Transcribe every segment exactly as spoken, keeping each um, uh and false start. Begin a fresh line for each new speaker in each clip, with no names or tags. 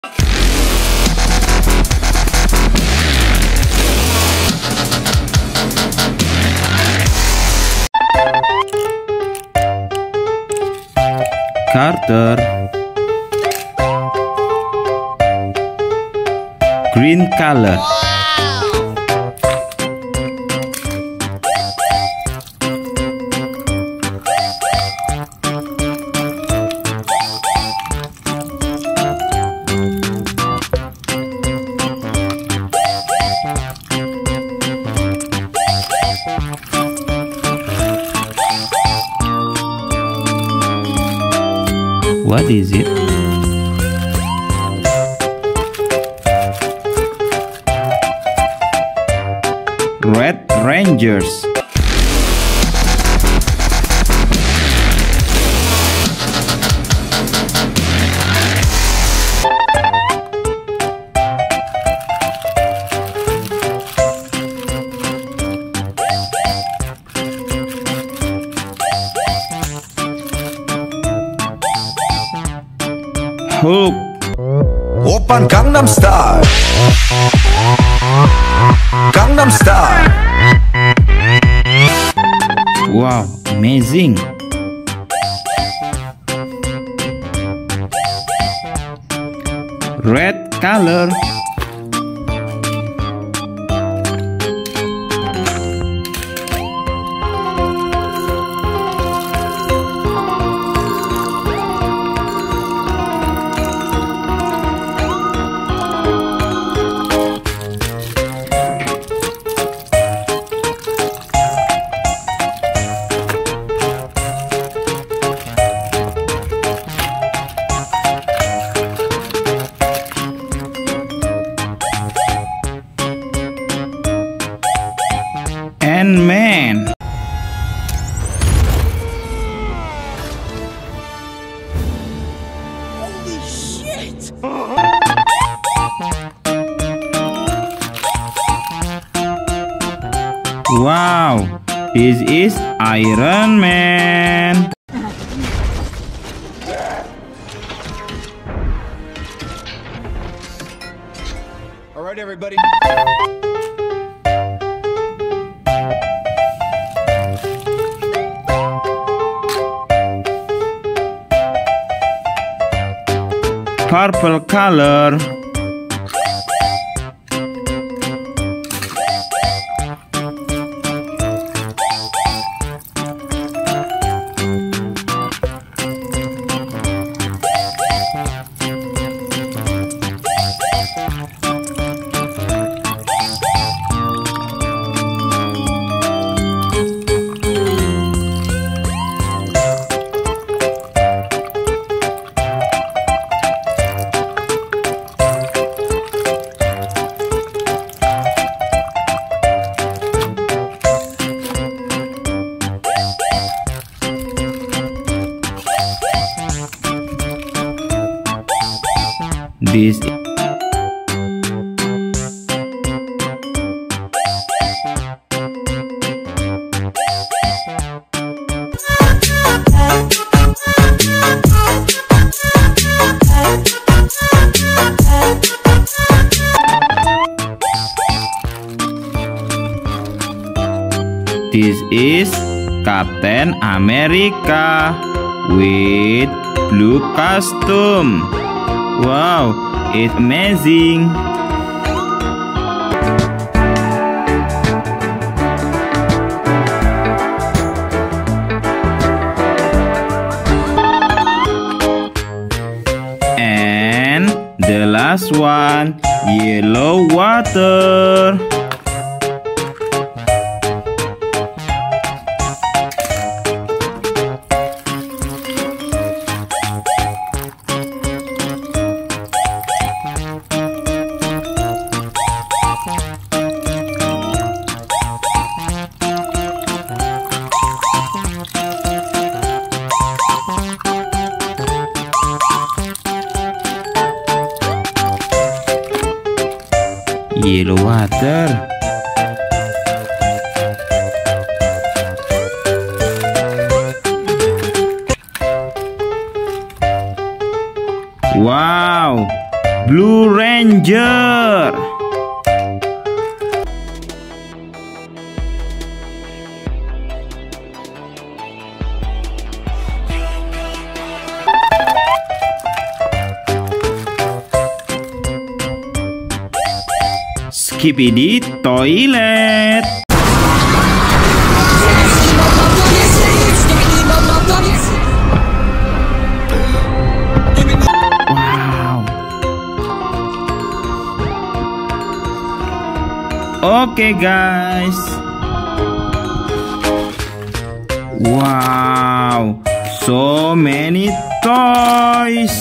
Carter, green color. What is it? Red Rangers. Hulk.
Oppan Gangnam Style. Gangnam Style.
Wow, amazing. Red color. Ant-Man.
Holy shit!
Wow, this is Iron Man.
All right, everybody.
Purple color. This This is Captain America with blue costume. Wow, it's amazing. And the last one, yellow water. Yellow water. Wow, Blue Ranger. Skibidi Toilet. Wow. Oke guys. Wow, so many toys.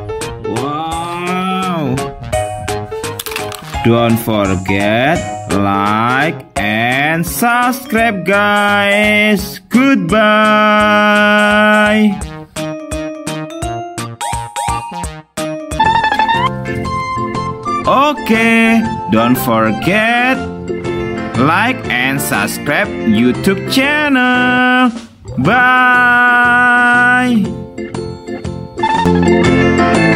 Wow. Don't forget like and subscribe guys. Goodbye. Okay, don't forget like and subscribe YouTube channel. Bye.